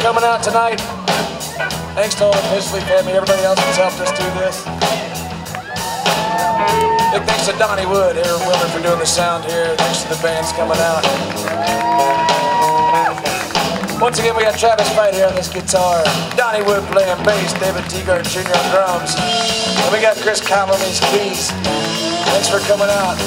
coming out tonight. Thanks to all the Paisley family, everybody else who's helped us do this. Big thanks to Donnie Wood, Aaron Willer for doing the sound here. Thanks to the bands coming out. Once again, we got Travis Fight here on this guitar, Donnie Wood playing bass, David Teagard Jr. on drums, and we got Chris Cowell on these keys. Thanks for coming out.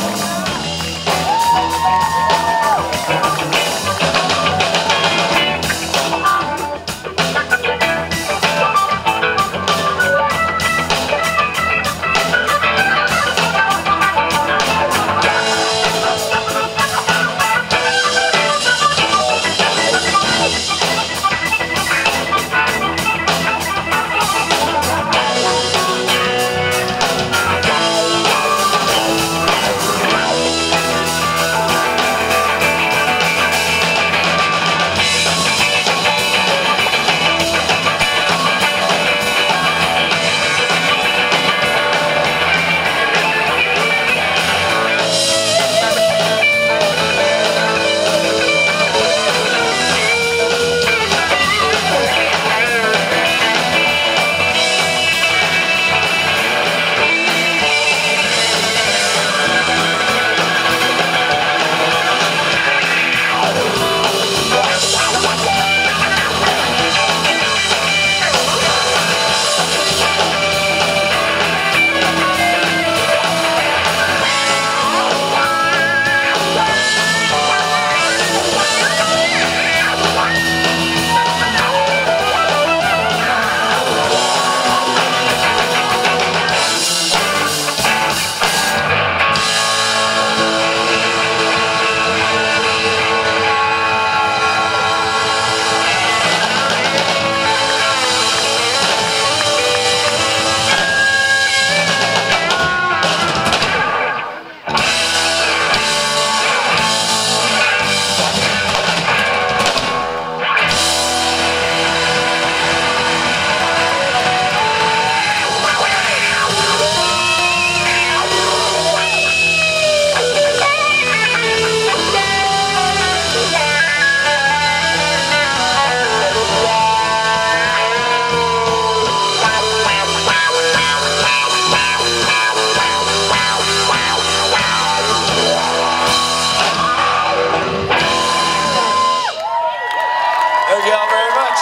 Thank y'all very much.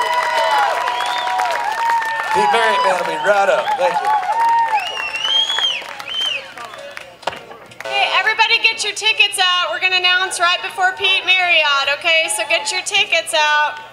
Pete Marriott Band will be right up. Thank you. Okay, everybody get your tickets out. We're going to announce right before Pete Marriott, okay? So get your tickets out.